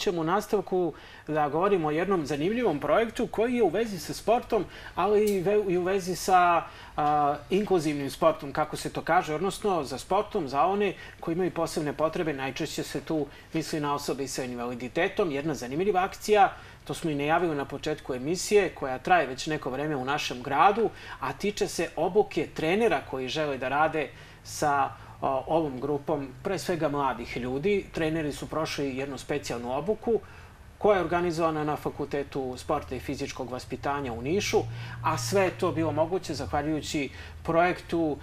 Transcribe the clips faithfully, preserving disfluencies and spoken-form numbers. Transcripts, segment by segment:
ćemo u nastavku da govorimo o jednom zanimljivom projektu koji je u vezi sa sportom, ali i u vezi sa inkluzivnim sportom, kako se to kaže, odnosno za sportom, za one koji imaju posebne potrebe. Najčešće se tu misli na osobe sa invaliditetom. Jedna zanimljiva akcija, to smo i najavili na početku emisije, koja traje već neko vreme u našem gradu, a tiče se obuke trenera koji žele da rade sa ovom grupom, pre svega mladih ljudi. Treneri su prošli jednu specijalnu obuku koja je organizovana na Fakultetu sporta i fizičkog vaspitanja u Nišu, a sve je to bilo moguće zahvaljujući projektu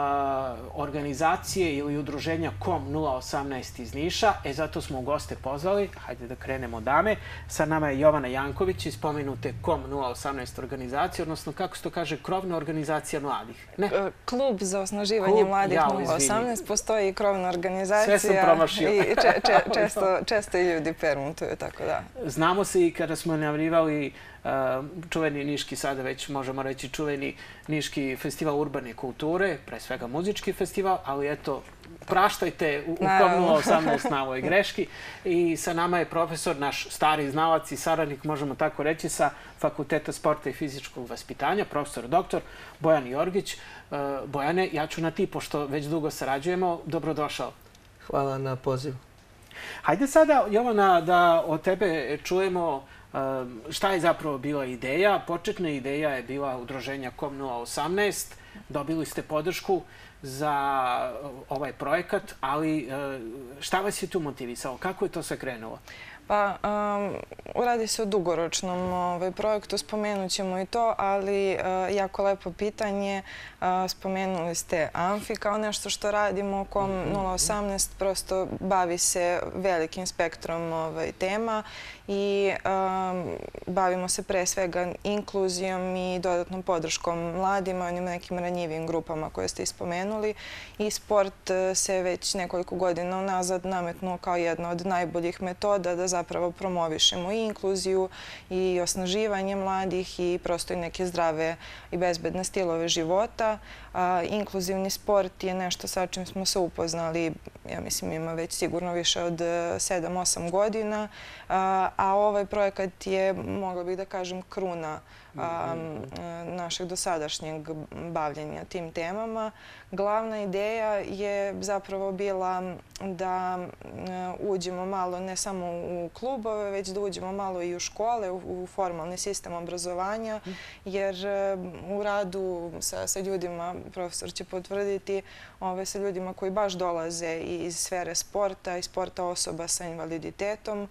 organizacije ili udruženja K O M nula osamnaest iz Niša. E, zato smo u goste pozvali, hajde da krenemo dame. Sa nama je Jovana Janković iz spomenute K O M nula osamnaest organizacije, odnosno, kako se to kaže, krovna organizacija mladih. Klub za osnaživanje mladih nula osamnaest, postoji i krovna organizacija. Sve sam promašio. I često i ljudi permutuju, tako da. Znamo se i kada smo najavljivali čuveni niški, sada već možemo reći čuveni niški festival urbane kulture, pre svega muzički festival, ali eto, praštajte u K O M nula osamnaest na ovoj greški. I sa nama je profesor, naš stari znalac i saradnik, možemo tako reći, sa Fakulteta sporta i fizičkog vaspitanja, profesor doktor Bojan Jorgić. Bojane, ja ću na ti, pošto već dugo sarađujemo. Dobrodošao. Hvala na pozivu. Hajde sada, Jovana, da od tebe čujemo šta je zapravo bila ideja. Početna ideja je bila udruženja K O M nula osamnaest. Dobili ste podršku za ovaj projekat, ali šta vas je tu motivisalo? Kako je to sve krenulo? Pa, uradi se o dugoročnom projektu, spomenut ćemo i to, ali jako lepo pitanje. Spomenuli ste Amfi kao nešto što radimo. K O M nula osamnaest prosto bavi se velikim spektrom tema i bavimo se pre svega inkluzijom i dodatnom podrškom mladima, onim nekim ranjivim grupama koje ste ispomenuli. I sport se već nekoliko godina unazad nametnuo kao jedna od najboljih metoda da zapravo promovišemo i inkluziju i osnaživanje mladih i prosto i neke zdrave i bezbedne stilove života. Inkluzivni sport je nešto sa čim smo se upoznali, ja mislim ima već sigurno više od sedam osam godina, a ovaj projekat je, mogla bih da kažem, kruna našeg dosadašnjeg bavljenja tim temama. Glavna ideja je zapravo bila da uđemo malo ne samo u klubove, već da uđemo malo i u škole, u formalni sistem obrazovanja, jer u radu sa ljudima, profesor će potvrditi, sa ljudima koji baš dolaze iz sfere sporta i sporta osoba sa invaliditetom,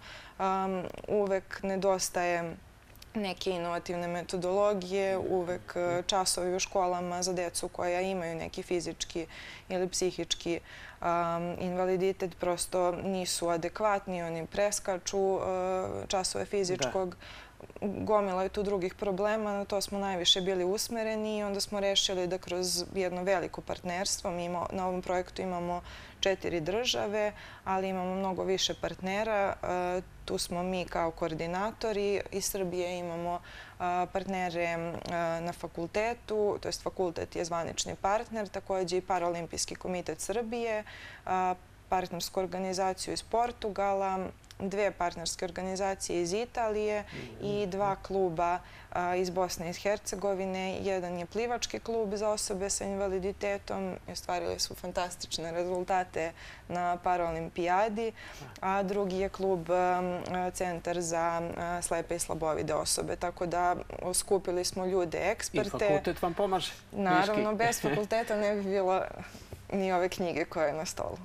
uvek nedostaje neke inovativne metodologije, uvek časovi u školama za decu koja imaju neki fizički ili psihički invaliditet prosto nisu adekvatni, oni preskaču časove fizičkog. Gomila je tu drugih problema, na to smo najviše bili usmereni i onda smo rešili da kroz jedno veliko partnerstvo, mi na ovom projektu imamo četiri države, ali imamo mnogo više partnera. Tu smo mi kao koordinatori. Iz Srbije imamo partnere na fakultetu, to je fakultet je zvanični partner, također i Paraolimpijski komitet Srbije, partnersku organizaciju iz Portugala, dve partnerske organizacije iz Italije i dva kluba iz Bosne i Hercegovine. Jedan je plivački klub za osobe sa invaliditetom i ostvarili su fantastične rezultate na Paraolimpijadi, a drugi je klub Centar za slepe i slabovide osobe. Tako da skupili smo ljude, eksperte. I fakultet vam pomaže? Naravno, bez fakulteta ne bi bilo ni ove knjige koje je na stolu.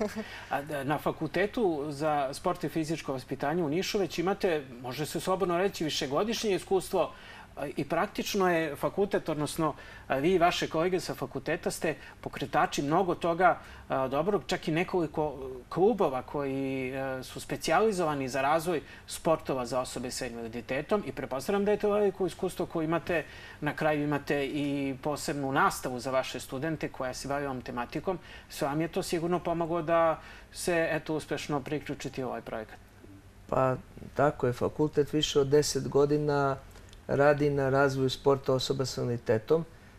Na Fakultetu za sport i fizičko vaspitanje u Nišu već imate, može se slobodno reći, višegodišnje iskustvo i praktično je fakultet, odnosno vi i vaše kolege sa fakulteta ste pokretači mnogo toga dobrog, čak i nekoliko klubova koji su specijalizovani za razvoj sportova za osobe sa invaliditetom i pretpostavljam da je to veliko iskustvo koje imate. Na kraju imate i posebnu nastavu za vaše studente koja se bavi ovom tematikom. Sve vam je to sigurno pomoglo da se uspešno priključite u ovaj projekat. Pa tako je. Fakultet više od deset godina radi na razvoju sporta osoba sa invaliditetom.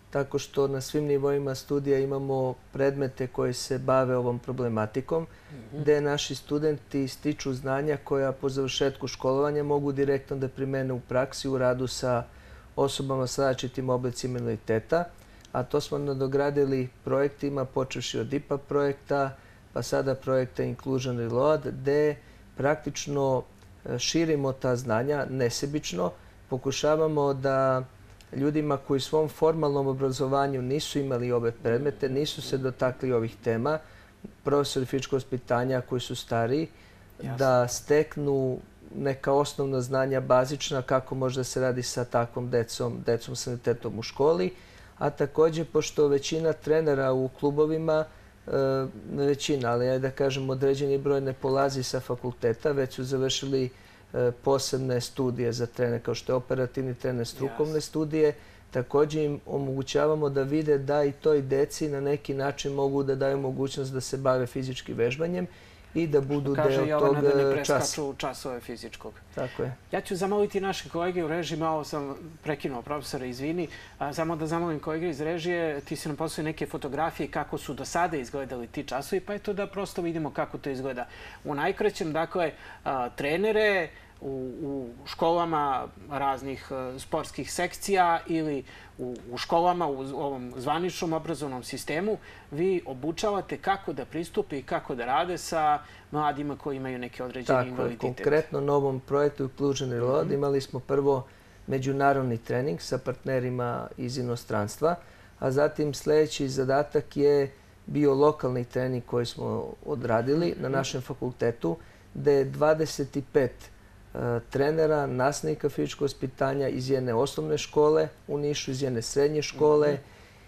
tako što na svim nivoima studija imamo predmete koji se bave ovom problematikom, gde naši studenti stiču znanja koja po završetku školovanja mogu direktno da primene u praksi u radu sa osobama sa različitim oblicima invaliditeta, a to smo nadogradili projektima, počevši od I P A projekta, pa sada projekta Inclusion Reload, gde praktično širimo ta znanja nesebično, pokušavamo da ljudima koji u svom formalnom obrazovanju nisu imali ove predmete, nisu se dotakli ovih tema, profesori fizičkog vaspitanja koji su stariji, da steknu neka osnovna znanja bazična kako može da se radi sa takvom decom, decom sa invaliditetom u školi, a također pošto većina trenera u klubovima, ne većina, ali ja da kažem određeni broj ne polazi sa fakulteta, već su završili posebne studije za trener, kao što je operativni trener, strukovne studije. Također im omogućavamo da vide da i toj deci na neki način mogu da daju mogućnost da se bave fizičkim vežbanjem i da budu deo tog časa. Kaže Jovana da ne preskaču časove fizičkog. Tako je. Ja ću zamoliti naše kolege u režiji, malo sam prekinuo profesora, izvini, samo da zamolim kolege iz režije, ti si nam poslali neke fotografije kako su do sada izgledali ti časovi, pa eto da prosto vidimo kako to izgleda. U najkraćem, dakle, trenere u, u školama raznih sportskih sekcija ili u, u školama u ovom zvaničnom obrazovnom sistemu, vi obučavate kako da pristupe i kako da rade sa mladima koji imaju neke određene invaliditet. Tako je, konkretno na ovom projektu Inclusion Reload imali smo prvo međunarodni trening sa partnerima iz inostranstva, a zatim sljedeći zadatak je bio lokalni trening koji smo odradili na našem fakultetu, gde je dvadeset pet trenera, nastavnika fizičkog vaspitanja iz jedne osnovne škole u Nišu, iz jedne srednje škole,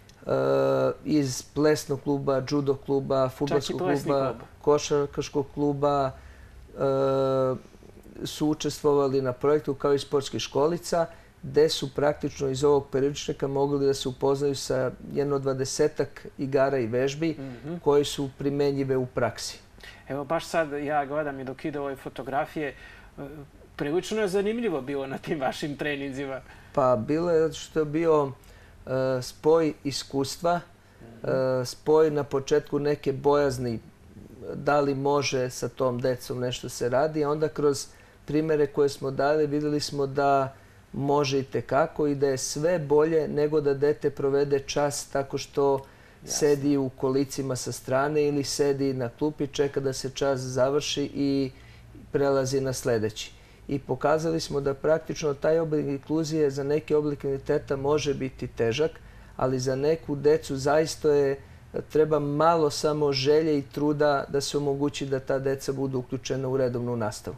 iz plesnog kluba, judo kluba, fudbalskog kluba, košarkaškog kluba su učestvovali na projektu kao i sportskih školica, gde su praktično iz ovog periodičnika mogli da se upoznaju sa jedno dvadesetak igara i vežbi koji su primenjive u praksi. Evo, baš sad ja gledam i dok ide ove fotografije, prilično je zanimljivo bilo na tim vašim treninzima. Pa bilo je zato što je bio spoj iskustva, spoj na početku neke bojazni da li može sa tom decom nešto se radi, a onda kroz primere koje smo dali vidjeli smo da može i tekako i da je sve bolje nego da dete provede čas tako što sedi u kolicima sa strane ili sedi na klupi, čeka da se čas završi i prelazi na sljedeći. I pokazali smo da praktično taj oblik inkluzije za neke oblike invaliditeta može biti težak, ali za neku decu zaista je treba malo samo želje i truda da se omogući da ta deca budu uključena u redovnu nastavu.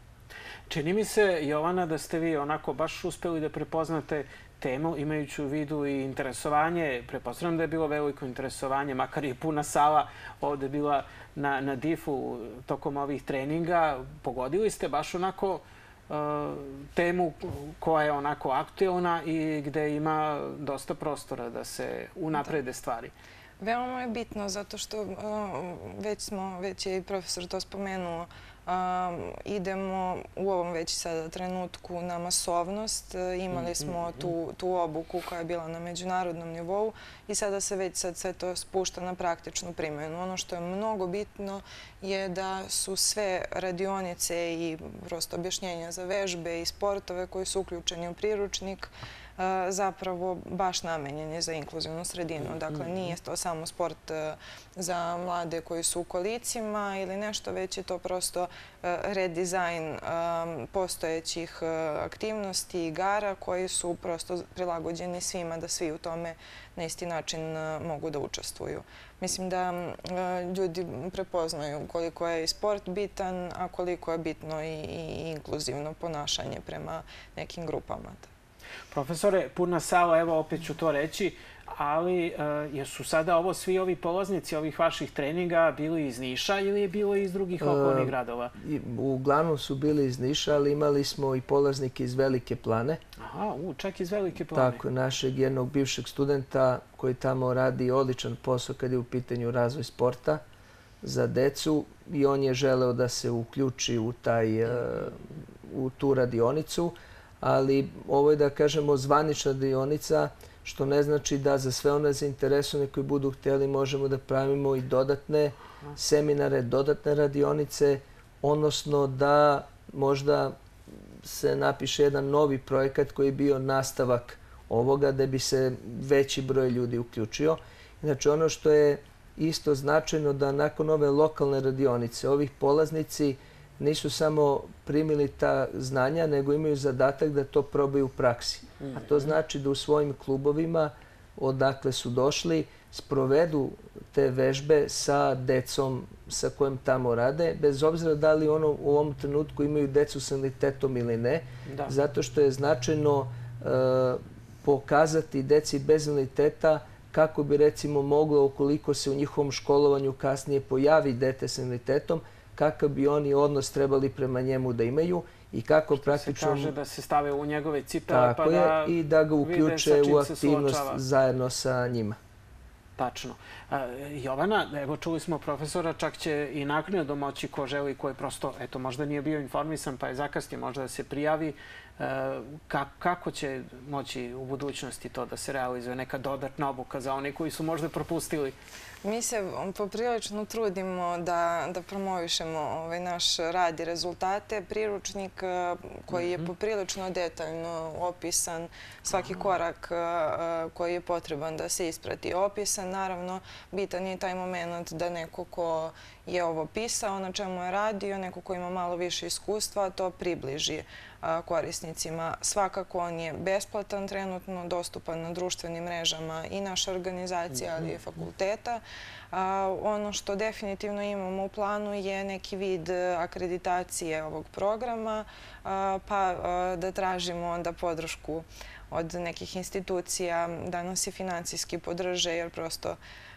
Čini mi se, Jovana, da ste vi onako baš uspeli da prepoznate temu, imajući u vidu i interesovanje. Pretpostavljam da je bilo veliko interesovanje, makar i puna sala ovdje bila na, na difu tokom ovih treninga. Pogodili ste baš onako uh, temu koja je onako aktuelna i gde ima dosta prostora da se unaprede stvari. Veoma je bitno zato što uh, već smo, već je i profesor to spomenuo, Um, idemo u ovom već sada trenutku na masovnost. Imali smo tu, tu obuku koja je bila na međunarodnom nivou i sada se već sad sve to spušta na praktičnu primjenu. Ono što je mnogo bitno je da su sve radionice i prosto objašnjenja za vežbe i sportove koji su uključeni u priručnik zapravo baš namenjeni za inkluzivnu sredinu. Dakle, nije to samo sport za mlade koji su u kolicima ili nešto, već je to prosto redizajn postojećih aktivnosti i igara koji su prosto prilagođeni svima da svi u tome na isti način mogu da učestvuju. Mislim da ljudi prepoznaju koliko je i sport bitan, a koliko je bitno i inkluzivno ponašanje prema nekim grupama. Profesore, puna sala, evo opet ću to reći, ali jesu sada ovo svi ovi polaznici ovih vaših treninga bili iz Niša ili je bilo iz drugih okolnih gradova? Uglavnom su bili iz Niša, ali imali smo i polaznike iz Velike Plane. Aha, čak iz Velike Plane. Tako, našeg jednog bivšeg studenta koji tamo radi odličan posao kad je u pitanju razvoj sporta za decu i on je želeo da se uključi u, taj, u tu radionicu. Ali ovo je, da kažemo, zvanična radionica što ne znači da za sve one zainteresovane koji budu htjeli možemo da pravimo i dodatne seminare, dodatne radionice, odnosno da možda se napiše jedan novi projekat koji je bio nastavak ovoga da bi se veći broj ljudi uključio. Znači ono što je isto značajno da nakon ove lokalne radionice ovih polaznici nisu samo primili ta znanja, nego imaju zadatak da to probaju u praksi. A to znači da u svojim klubovima odakle su došli sprovedu te vežbe sa decom sa kojim tamo rade, bez obzira da li ono u ovom trenutku imaju decu sa invaliditetom ili ne, zato što je značajno pokazati deci bez invaliditeta kako bi recimo moglo, ukoliko se u njihovom školovanju kasnije pojavi dete sa invaliditetom, kakav bi oni odnos trebali prema njemu da imaju i kako praktično... Se kaže da se stave u njegove cipele pa da i da ga uključe u aktivnost zajedno sa njima. Tačno. Jovana, evo čuli smo profesora, čak će i naknadno moći ko želi, ko je prosto, eto, možda nije bio informisan pa je zakasnije, možda da se prijavi. Kako će moći u budućnosti to da se realizuje, neka dodatna obuka za one koji su možda propustili? Mi se poprilično trudimo da promovišemo naš rad i rezultate. Priručnik koji je poprilično detaljno opisan, svaki korak koji je potreban da se isprati opisan. Naravno, bitan je taj moment da neko ko je ovo pisao, na čemu je radio, neko ko ima malo više iskustva, to približi korisnicima. Svakako on je besplatan, trenutno dostupan na društvenim mrežama i naše organizacije, ali i fakulteta. Ono što definitivno imamo u planu je neki vid akreditacije ovog programa, pa da tražimo onda podršku od nekih institucija da nas i finansijski podrže, jer prosto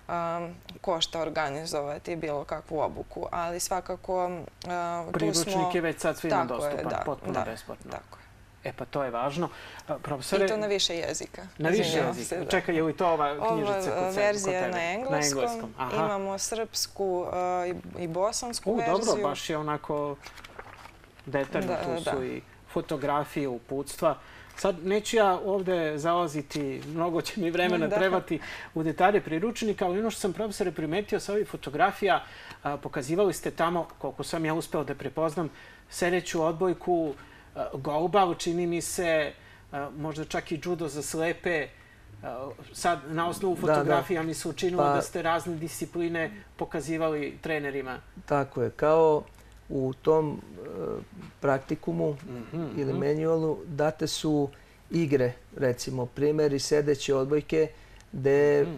košta organizovati bilo kakvu obuku, ali svakako tu smo... Priručnik je već sad svima dostupan, potpuno besplatno. Tako je. E pa to je važno. I to na više jezika. Na više jezika. Čekaj, je li to ova knjižica kod tebe? Ova verzija je na engleskom. Imamo srpsku i bosansku verziju. Dobro, baš je onako detaljno. Tu su i fotografije, uputstva. Sad neću ja ovdje zalaziti, mnogo će mi vremena trebati u detalje priručnika, ali ono što sam profesore primetio sa ovih fotografija, pokazivali ste tamo, koliko sam ja uspeo da prepoznam, sedeću odbojku, golbal, čini mi se, možda čak i judo za slepe. Sad, na osnovu fotografija mi se učinilo da ste razne discipline pokazivali trenerima. Tako je, kao u tom praktikumu ili manualu date su igre, recimo primjeri sedeće odbojke, gde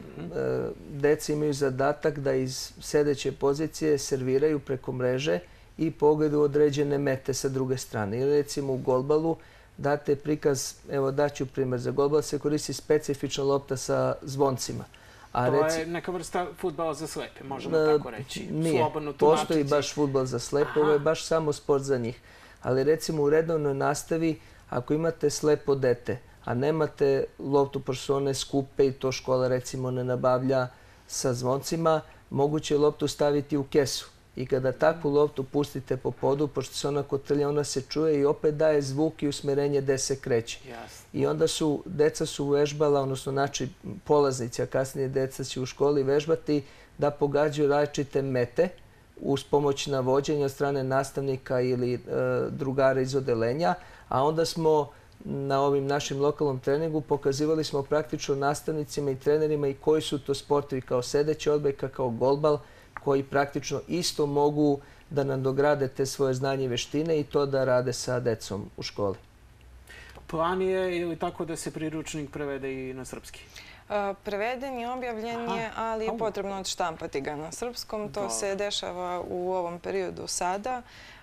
deca imaju zadatak da iz sedeće pozicije serviraju preko mreže i pogledu određene mete sa druge strane. Ili recimo u golbalu date prikaz, evo daću primjer, za golbal se koristi specifična lopta sa zvoncima. To je neka vrsta fudbala za slepe, možemo tako reći. Nije, postoji baš fudbal za slepe, ovo je baš samo sport za njih. Ali recimo u redovnoj nastavi, ako imate slepo dete, a nemate loptu pošto su one skupe i to škola recimo ne nabavlja sa zvoncima, moguće je loptu staviti u kesu. I kada takvu loptu pustite po podu, pošto se ona kotrlja, ona se čuje i opet daje zvuk i usmerenje gde se kreće. I onda su, deca su vežbala, odnosno znači polaznici, a kasnije deca će u školi vežbati da pogađaju različite mete uz pomoć navođenja od strane nastavnika ili drugara iz odelenja, a onda smo na ovim našim lokalnom treningu pokazivali smo praktično nastavnicima i trenerima i koji su to sportovi kao sedeća odbojka, kao golbal, koji praktično isto mogu da nadograde te svoje znanje i veštine i to da rade sa decom u školi. Plan je ili tako da se priručnik prevede i na srpski? Preveden je, objavljen je, ali je potrebno odštampati ga na srpskom. To se dešava u ovom periodu sada.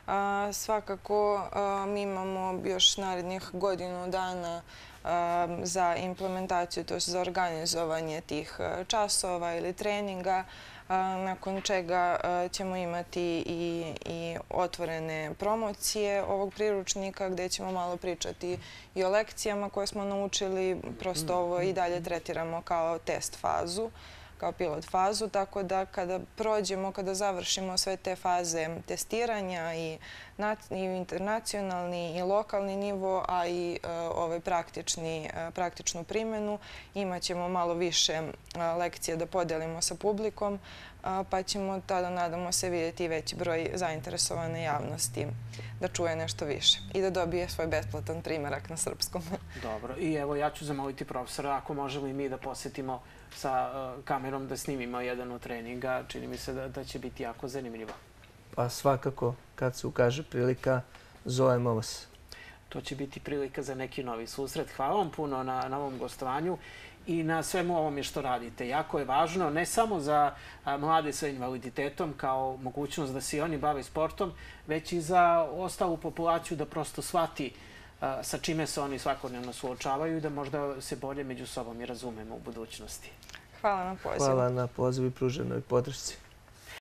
Svakako mi imamo još narednih godinu dana za implementaciju, to je za organizovanje tih časova ili treninga, nakon čega ćemo imati i otvorene promocije ovog priručnika gdje ćemo malo pričati i o lekcijama koje smo naučili. Prosto ovo i dalje tretiramo kao test fazu. kao pilot fazu, tako da kada prođemo, kada završimo sve te faze testiranja i internacionalni i lokalni nivo, a i ovaj praktičnu primjenu, imat ćemo malo više lekcija da podelimo sa publikom, pa ćemo tada, nadamo se, vidjeti veći broj zainteresovane javnosti da čuje nešto više i da dobije svoj besplatan primjerak na srpskom. Dobro. I evo, ja ću zamoliti profesora, ako možemo i mi da posjetimo sa kamerom da snimimo jedan od treninga. Čini mi se da će biti jako zanimljivo. Pa svakako, kad se ukaže prilika, zovemo vas. To će biti prilika za neki novi susret. Hvala vam puno na ovom gostovanju i na svemu ovome što radite. Jako je važno, ne samo za mlade sa invaliditetom kao mogućnost da se i oni bave sportom, već i za ostalu populaciju da prosto shvati sa čime se oni svakodnevno suočavaju i da možda se bolje među sobom i razumemo u budućnosti. Hvala na pozivu. Hvala na pozivu i pruženoj podršci.